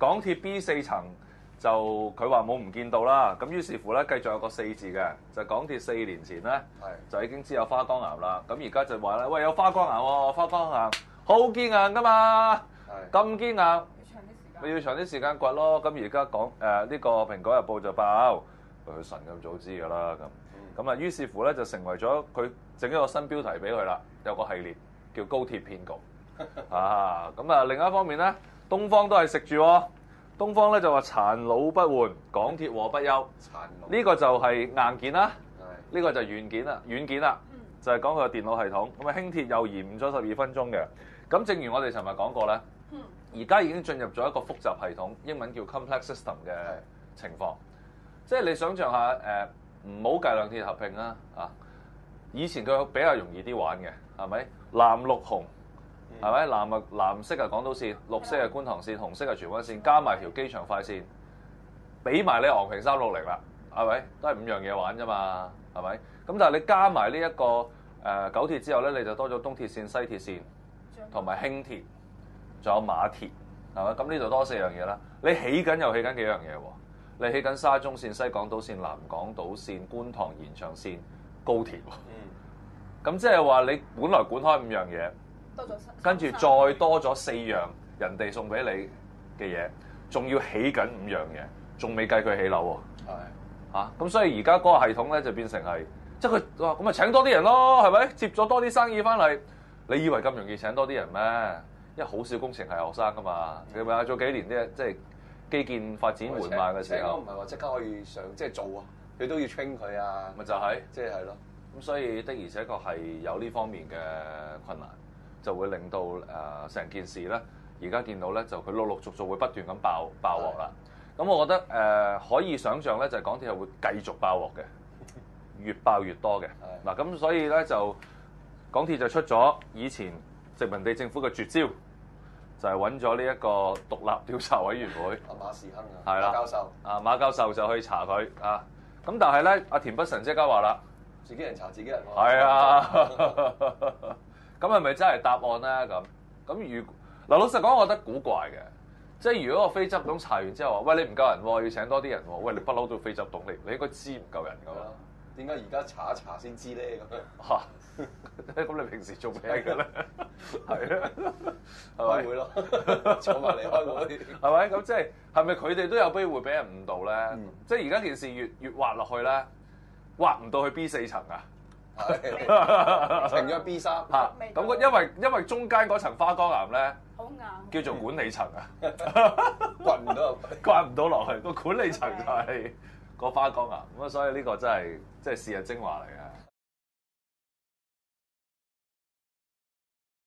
港鐵 B 4層就佢話冇唔見到啦。咁於是乎咧，繼續有個4字嘅，就港鐵4年前咧就已經知有花崗岩啦。咁而家就話咧，喂，有花崗岩喎，花崗岩好堅硬噶嘛，咁堅硬，你要長啲時間掘咯。咁而家講呢個《蘋果日報》就爆，佢神咁早知㗎啦咁啊，於是乎咧就成為咗佢整一個新標題俾佢啦，有個系列叫高鐵騙局啊。咁啊另一方面咧，東方都係食住喎。東方咧就話殘老不換，港鐵禍不休。呢個就係硬件啦，呢個就係軟件啦。軟件啦，就係講佢個電腦系統。咁啊，輕鐵又延誤咗12分鐘嘅。咁正如我哋尋日講過咧，而家已經進入咗一個複雜系統，英文叫 complex system 嘅情況。即係你想象下唔好計兩鐵合併啦啊！以前佢比較容易啲玩嘅，係咪？藍綠紅。係咪藍色係港島線，綠色係觀塘線，紅色係荃灣線，加埋條機場快線，俾埋你昂坪360啦，係咪？都係5樣嘢玩啫嘛，係咪？咁但係你加埋呢一個九鐵之後咧，你就多咗東鐵線、西鐵線同埋輕鐵，仲有馬鐵，係咪？咁呢度多4樣嘢啦。你起緊又起緊幾樣嘢喎？你起緊沙中線、西港島線、南港島線、觀塘延長線、高鐵喎。咁即係話你本來管開5樣嘢。跟住再多咗4樣人哋送俾你嘅嘢，仲要起緊5樣嘢，仲未計佢起樓喎。係嚇，咁所以而家嗰個系統咧就變成係，即係佢話咁咪請多啲人咯，係咪？接咗多啲生意翻嚟，你以為咁容易請多啲人咩？因為好少工程係學生噶嘛，你咪做幾年啲即係基建發展緩慢嘅時候， 唔係話即刻可以上即係做啊，佢都要 train 佢啊， 咪就係即係咯。 咁所以的而且確係有呢方面嘅困難。就會令到成件事咧，而家見到咧就佢陸陸續續會不斷咁爆鑊啦。咁我覺得可以想像咧，就係港鐵係會繼續爆鑊嘅，越爆越多嘅。嗱咁所以咧就港鐵就出咗以前殖民地政府嘅絕招，就係揾咗呢一個獨立調查委員會。 馬時亨啊， 係啦， 馬教授馬教授就去查佢啊。咁但係咧，阿田北辰即刻話啦， 自己人查自己人喎。 係啊。咁係咪真係答案咧？咁如嗱老實講，我覺得古怪嘅，即係如果個非執董查完之後話，喂，你唔夠人喎，要請多啲人喎，喂，你不嬲都非執董，你應該知唔夠人㗎嘛？ 點解而家查一查先知咧？咁樣嚇，咁你平時做咩嘅咧？係啊，係咪？ 開會咯，坐埋嚟開會， 係咪？咁即係咪佢哋都有機會俾人誤導咧？即係而家件事越滑落去咧，滑唔到去 B 4層啊！ 停咗 B3 嚇，咁因為中間嗰層花崗岩咧， 好硬， 叫做管理層啊， 掘唔到， 掘唔到落去，個管理層就係個花崗岩，咁啊，所以呢個真係即係是日精華嚟嘅。